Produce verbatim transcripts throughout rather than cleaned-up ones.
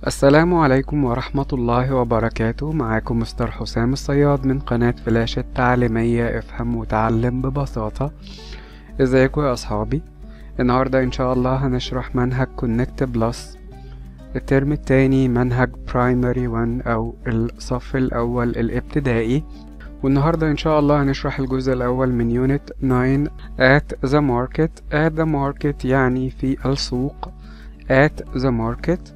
السلام عليكم ورحمة الله وبركاته. معاكم مستر حسام الصياد من قناة فلاش التعليمية افهم وتعلم ببساطة. ازيكم يا اصحابي؟ النهاردة ان شاء الله هنشرح منهج كونكت بلس الترم التاني، منهج برايمري واحد او الصف الاول الابتدائي. والنهاردة ان شاء الله هنشرح الجزء الاول من يونت تسعة at the market. at the market يعني في السوق. at the market.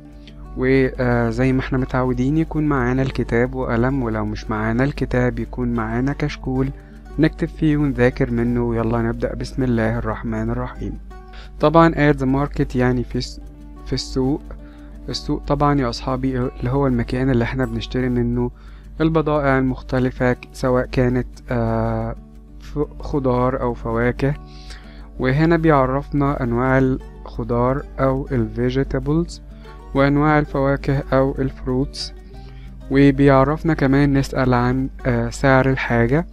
وزي ما احنا متعودين يكون معانا الكتاب وقلم، ولو مش معانا الكتاب يكون معانا كشكول نكتب فيه ونذاكر منه. يلا نبدأ. بسم الله الرحمن الرحيم. طبعا at the market يعني في في السوق. السوق طبعا يا أصحابي اللي هو المكان اللي احنا بنشتري منه البضائع المختلفة، سواء كانت آه خضار أو فواكه. وهنا بيعرفنا أنواع الخضار أو الفيجيتابلز وأنواع الفواكه أو الفروتس، وبيعرفنا كمان نسأل عن آه سعر الحاجة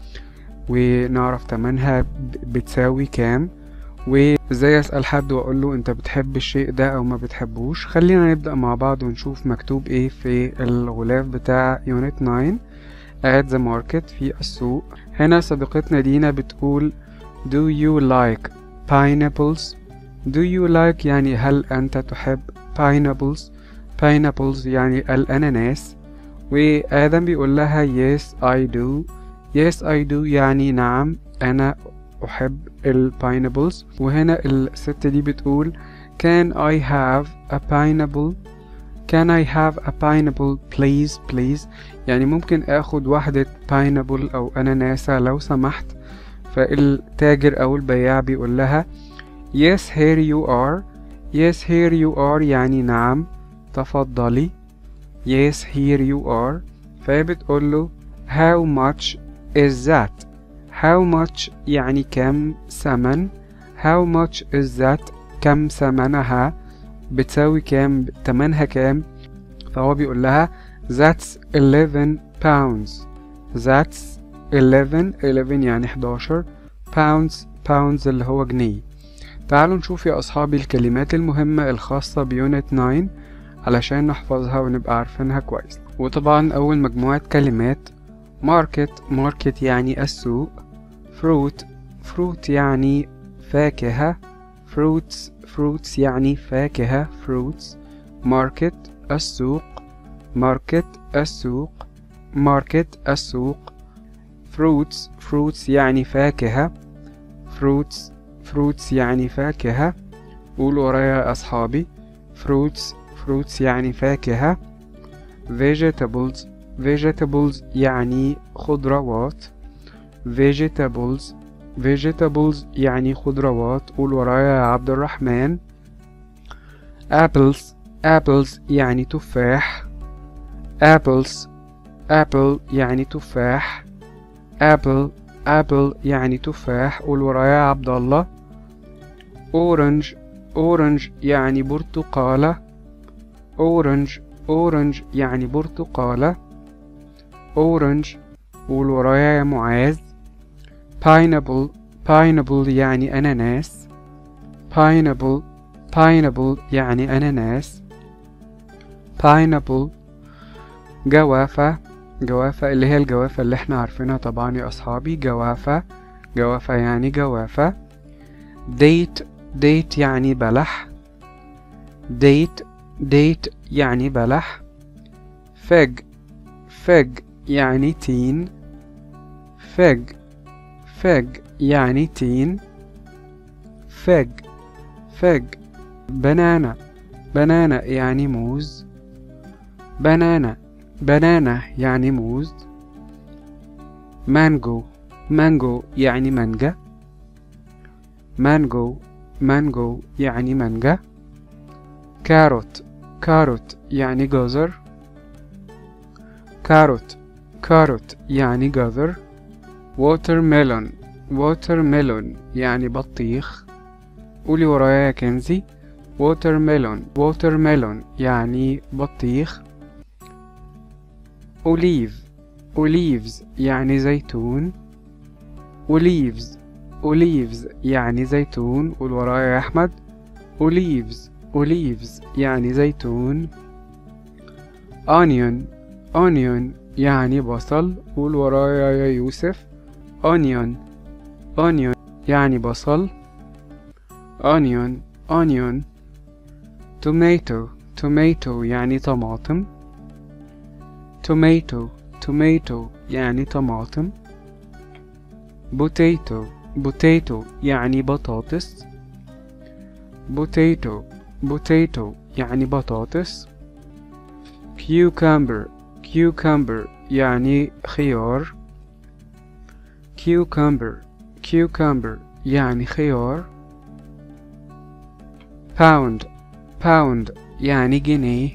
ونعرف تمنها بتساوي كام، وازاي أسأل حد وأقوله أنت بتحب الشيء ده أو ما بتحبوش. خلينا نبدأ مع بعض ونشوف مكتوب ايه في الغلاف بتاع يونت تسعة at the market في السوق. هنا صديقتنا دينا بتقول do you like pineapples. do you like يعني هل أنت تحب pineapples. pineapples يعني الأناناس. وآدم بيقول لها yes I do. yes I do يعني نعم أنا أحب الباينابلز. وهنا الست دي بتقول can I have a pineapple. can I have a pineapple please please يعني ممكن أخد واحدة pineapple أو أناناسة لو سمحت. فالتاجر أو البياع بيقول لها yes here you are. yes here you are يعني نعم تفضلي. yes here you are. فبتقول له how much is that. how much يعني كم ثمن. how much is that كم ثمنها، بتساوي كام، تمنها كام. فهو بيقول لها that's eleven pounds. that's eleven eleven يعني حداشر pounds. pounds اللي هو جنيه. تعالوا نشوف يا أصحابي الكلمات المهمة الخاصة بيونت تسعة علشان نحفظها ونبقى عارفينها كويس. وطبعا أول مجموعة كلمات market. market يعني السوق. fruit. fruit يعني فاكهة. fruits. fruits يعني فاكهة. fruits. market السوق. market السوق. market السوق. fruits. fruits يعني فاكهة. fruits. fruits يعني فاكهة. قولوا ورايا يا أصحابي fruits. fruits يعني فاكهة. vegetables. vegetables يعني خضروات. vegetables. vegetables يعني خضروات. قول ورايا يا عبد الرحمن. apples. apples يعني تفاح. apples. apple يعني تفاح. apple. apple يعني تفاح. قول ورايا يا عبد الله. orange. orange يعني برتقالة. orange. orange يعني برتقالة. orange. قول ورايا يا معاذ. pineapple. pineapple يعني أناناس. pineapple. pineapple يعني أناناس. pineapple. جوافة. جوافة اللي هي الجوافة اللي احنا عارفينها طبعا يا أصحابي. جوافة. جوافة يعني جوافة. date. date يعني بلح. date. date يعني بلح. fig. fig يعني تين. fig. fig يعني تين. fig. fig. banana. banana يعني موز. banana. banana يعني موز. mango. mango يعني مانجا. mango. mango يعني مانجا. carrot. carrot يعني جزر. carrot. carrot يعني جزر. watermelon. watermelon يعني بطيخ. قولي ورايا يا كنزي. watermelon. watermelon يعني بطيخ. olive. olives يعني زيتون. olives. olives يعني زيتون. قول ورايا يا أحمد. olives. olives يعني زيتون. onion onion يعني بصل. قول ورايا يا يوسف. onion onion يعني بصل. onion onion tomato tomato يعني طماطم. tomato tomato يعني طماطم. potato potato يعني بطاطس. potato potato يعني بطاطس. cucumber cucumber يعني خيار. cucumber cucumber يعني خيار. pound pound يعني جنيه.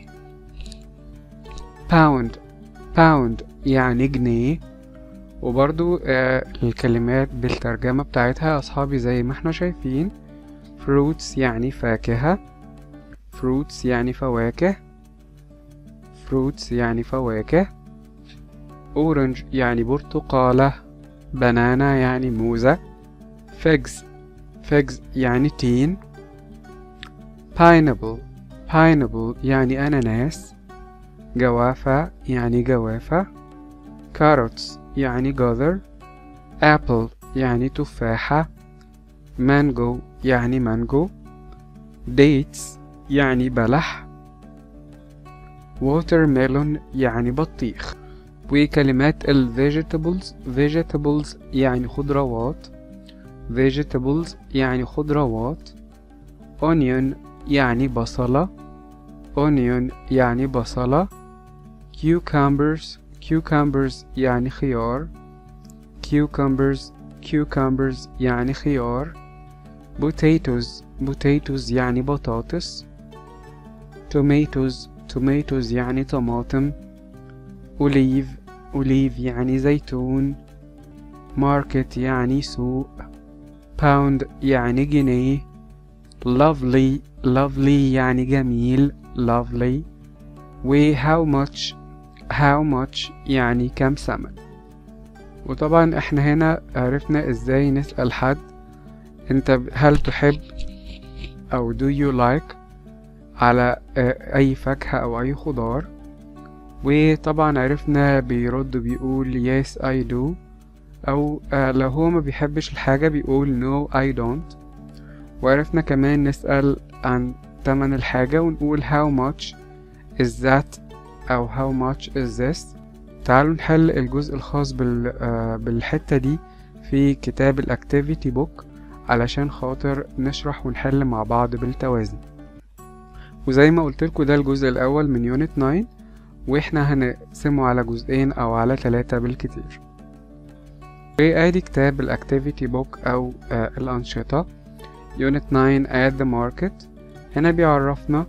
pound pound يعني جنيه. وبرضو آه الكلمات بالترجمة بتاعتها يا أصحابي زي ما احنا شايفين. fruits يعني فاكهة. fruits يعني فواكه. fruits يعني فواكه. orange يعني برتقالة. banana يعني موزة. figs figs يعني تين. pineapple pineapple يعني أناناس. جوافة يعني جوافة. carrots يعني جزر. apple يعني تفاحة. mango يعني مانجو. dates يعني بلح. watermelon يعني بطيخ. وكلمات ال vegetables vegetables يعني خضروات. vegetables يعني خضروات. onion يعني بصلة. onion يعني بصلة. cucumbers cucumbers يعني خيار. cucumbers cucumbers يعني خيار. potatoes potatoes يعني بطاطس. tomatoes tomatoes يعني طماطم. olive olive يعني زيتون. market يعني سوق. pound يعني جنيه. lovely lovely يعني جميل. lovely. و how much how much يعني كم ثمن. وطبعا احنا هنا عرفنا ازاي نسأل حد انت هل تحب او do you like على اي فاكهة او اي خضار. وطبعا عرفنا بيرد بيقول yes I do او لو هو ما بيحبش الحاجة بيقول no I don't. وعرفنا كمان نسأل عن تمن الحاجة ونقول how much is that أو how much is this. تعالوا نحل الجزء الخاص بال بالحتة دي في كتاب الأكتيفيتي بوك علشان خاطر نشرح ونحل مع بعض بالتوازي. وزي ما قلتلكوا ده الجزء الأول من يونت تسعة واحنا هنقسمه على جزئين أو على ثلاثة بالكتير. وادي كتاب الأكتيفيتي بوك أو آه الأنشطة. يونت تسعة at the market. هنا بيعرفنا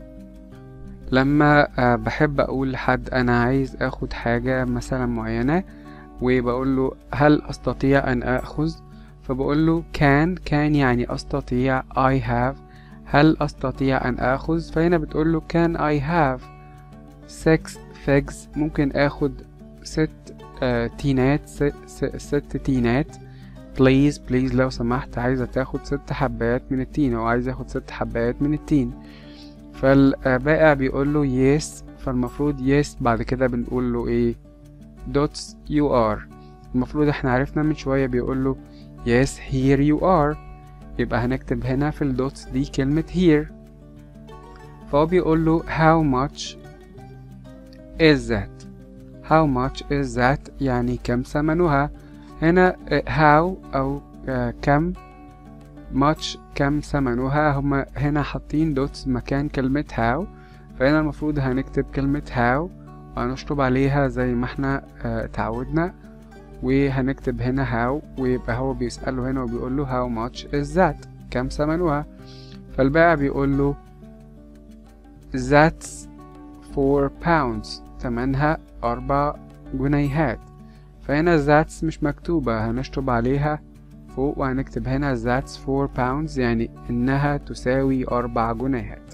لما أه بحب اقول لحد انا عايز اخد حاجة مثلا معينة وبقول له هل استطيع ان اخذ. فبقول له can can يعني استطيع. I have هل استطيع ان اخذ. فهنا بتقول له can I have six figs ممكن اخد ست آه تينات ست, ست تينات. please please لو سمحت عايزة تاخد ست حبات من التين او عايز اخد ست حبات من التين. فالبائع بيقول له yes فالمفروض yes بعد كده بنقول له ايه dots you are. المفروض احنا عرفنا من شوية بيقول له yes here you are يبقى هنكتب هنا في الدوتس دي كلمة here. فهو بيقول له how much is that how much is that يعني كم ثمنها. هنا how أو كم much كم ثمنها هما هنا حاطين دوتس مكان كلمة how. فهنا المفروض هنكتب كلمة how وهنشطب عليها زي ما احنا اه تعودنا وهنكتب هنا how ويبقى هو بيسأله هنا وبيقول له how much is that كم ثمنها. فالبائع بيقول له that's four pounds ثمنها أربع جنيهات. فهنا that's مش مكتوبة هنشطب عليها فوق وهنكتب هنا that's four pounds يعني إنها تساوي أربع جنيهات.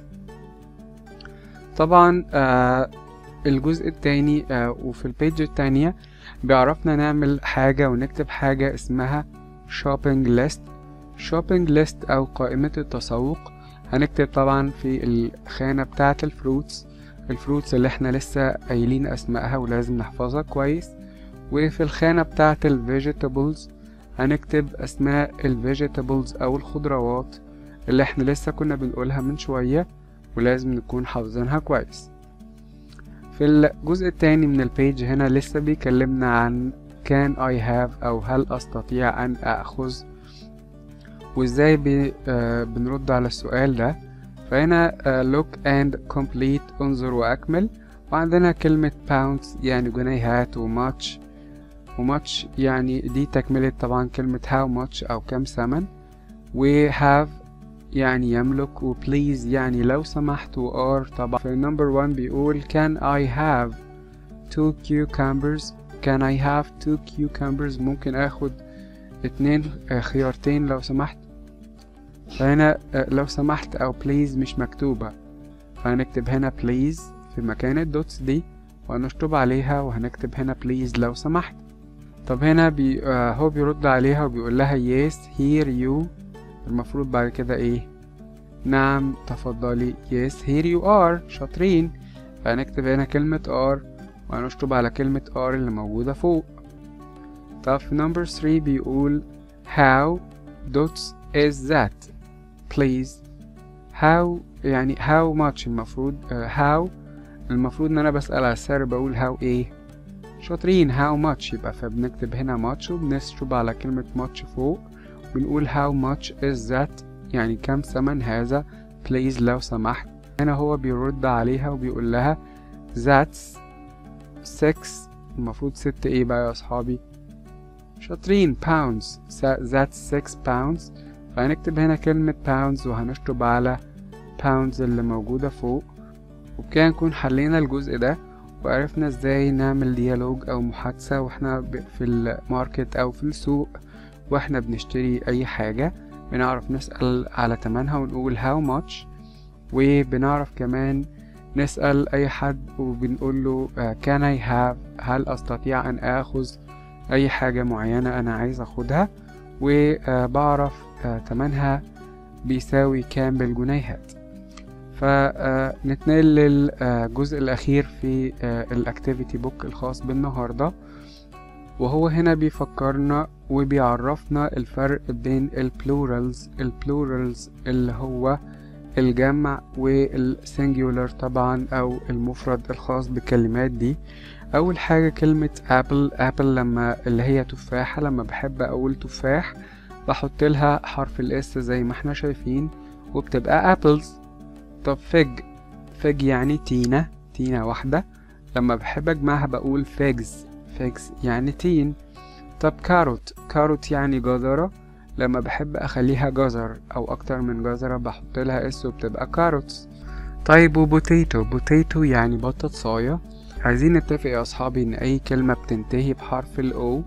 طبعا آه الجزء التاني آه وفي البيج التانية بيعرفنا نعمل حاجة ونكتب حاجة اسمها shopping list. shopping list أو قائمة التسوق. هنكتب طبعا في الخانة بتاعة الفروتس الفروتس اللي احنا لسه قايلين اسمائها ولازم نحفظها كويس. وفي الخانة بتاعة ال vegetables هنكتب اسماء ال vegetables او الخضروات اللي احنا لسه كنا بنقولها من شوية ولازم نكون حافظينها كويس. في الجزء التاني من البيج هنا لسه بيكلمنا عن can I have أو هل أستطيع أن أخذ، وإزاي بي آه بنرد على السؤال ده. فهنا آه look and complete انظر وأكمل، وعندنا كلمة pounds يعني جنيهات، و much و much يعني دي تكملة طبعا كلمة how much أو كم ثمن، و have يعني يملك، و please يعني لو سمحت، و are طبعا. في number one بيقول can I have two cucumbers can I have two cucumbers ممكن اخد اتنين خيارتين لو سمحت. فهنا لو سمحت او please مش مكتوبة، فهنكتب هنا please في مكان الدوتس دي وهنشطب عليها وهنكتب هنا please لو سمحت. طب هنا بي آه هو بيرد عليها وبيقول لها yes here you، المفروض بعد كده ايه؟ نعم تفضلي yes here you are شاطرين. فهنكتب هنا كلمة are وهنشطب على كلمة are اللي موجودة فوق. طب في number three بيقول how dots is that please. how يعني how much المفروض uh, how المفروض ان انا بسأل على السعر بقول how ايه؟ شاطرين how much، يبقى فبنكتب هنا much وبنشطب على كلمة much فوق بنقول how much is that يعني كم ثمن هذا please لو سمحت. هنا هو بيرد عليها وبيقول لها that's six، المفروض ست ايه بقى يا اصحابي؟ شاطرين pounds that's six pounds. فهنكتب هنا كلمة pounds وهنشطب على pounds اللي موجودة فوق. وبكده نكون حلينا الجزء ده وعرفنا ازاي نعمل ديالوج او محادثة واحنا في الماركت او في السوق واحنا بنشتري اي حاجة، بنعرف نسأل على تمنها ونقول how much، وبنعرف كمان نسأل أي حد وبنقول له can I have هل أستطيع أن أخذ أي حاجة معينة أنا عايز أخدها، وبعرف تمنها بيساوي كام بالجنيهات. فنتنقل للجزء الأخير في الأكتيفيتي بوك الخاص بالنهاردة، وهو هنا بيفكرنا وبيعرفنا الفرق بين البلورالز البلورالز اللي هو الجمع والسنجولار طبعا او المفرد الخاص بالكلمات دي. اول حاجة كلمة ابل ابل لما اللي هي تفاحة، لما بحب اقول تفاح بحط لها حرف الاس زي ما احنا شايفين وبتبقى ابلز. طب فيج فيج يعني تينة تينة واحدة، لما بحب اجمعها بقول فيجز فيجز يعني تين. طب كاروت كاروت يعني جزرة، لما بحب اخليها جزر او اكتر من جزرة بحط لها اس وبتبقى كاروتس. طيب وبوتيتو بوتيتو يعني بطاطساية. عايزين نتفق يا اصحابي ان اي كلمة بتنتهي بحرف الاو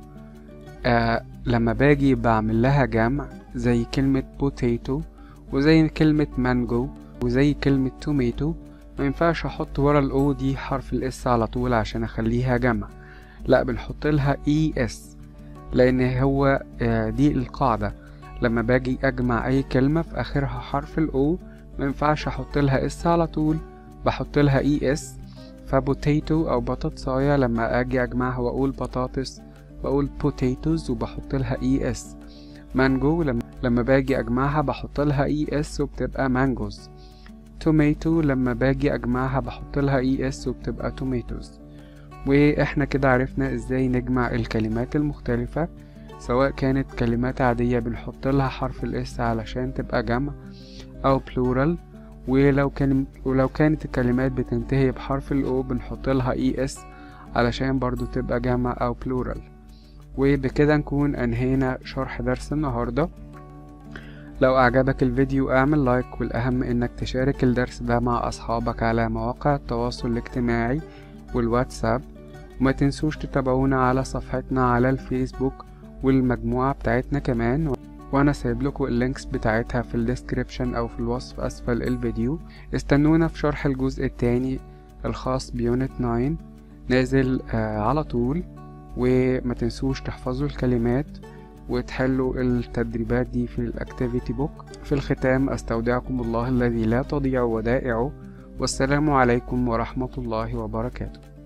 آه لما باجي بعمل لها جمع زي كلمة بوتيتو وزي كلمة مانجو وزي كلمة توميتو، ما ينفعش احط ورا الاو دي حرف الاس على طول عشان اخليها جمع، لا بنحط لها اي اس، لان هو دي القاعدة. لما باجي اجمع اي كلمة في اخرها حرف الاو ما ينفعش احط لها اس على طول، بحط لها اي اس. فبوتيتو او بطاطساية لما اجي اجمعها واقول بطاطس بقول potatoes وبحط لها اي اس. مانجو لما لما باجي اجمعها بحط لها اي اس وبتبقى مانجوز. توميتو لما باجي اجمعها بحط لها اي اس وبتبقى توميتوز. واحنا كده عرفنا ازاي نجمع الكلمات المختلفة، سواء كانت كلمات عادية بنحط لها حرف الاس علشان تبقى جمع او plural، ولو كان ولو كانت الكلمات بتنتهي بحرف الاو بنحط لها اي اس علشان برضو تبقى جمع او plural. وبكده نكون انهينا شرح درس النهاردة. لو اعجبك الفيديو اعمل لايك، والاهم انك تشارك الدرس ده مع اصحابك على مواقع التواصل الاجتماعي والواتساب، وما تنسوش تتابعونا على صفحتنا على الفيسبوك والمجموعة بتاعتنا كمان، وانا سايب لكم اللينكس بتاعتها في الديسكريبشن او في الوصف اسفل الفيديو. استنونا في شرح الجزء الثاني الخاص بيونت تسعة نازل آه على طول، وما تنسوش تحفظوا الكلمات وتحلوا التدريبات دي في الاكتيفيتي بوك. في الختام استودعكم الله الذي لا تضيع ودائعه، والسلام عليكم ورحمة الله وبركاته.